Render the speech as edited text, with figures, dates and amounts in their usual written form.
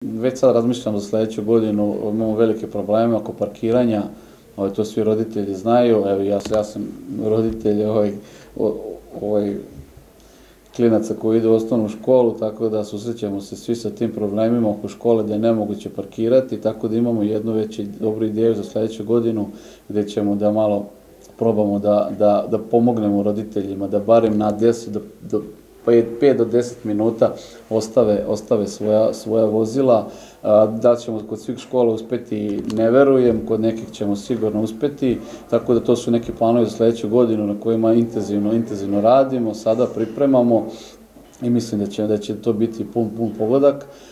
Već sad razmišljam za sledeću godinu, imamo velike probleme oko parkiranja, to svi roditelji znaju, evo ja sam roditelj klinaca koji idu u osnovnu školu, tako da susrećemo se svi sa tim problemima oko škole da je nemoguće parkirati, tako da imamo jednu već dobru ideju za sledeću godinu gde ćemo da malo probamo da pomognemo roditeljima, da barem na 5 do 10 minuta ostave svoja vozila. Da ćemo kod svih škola uspeti, ne verujem, kod nekih ćemo sigurno uspeti, tako da to su neki planovi za sledeću godinu na kojima intenzivno radimo, sada pripremamo i mislim da će to biti pun pogodak.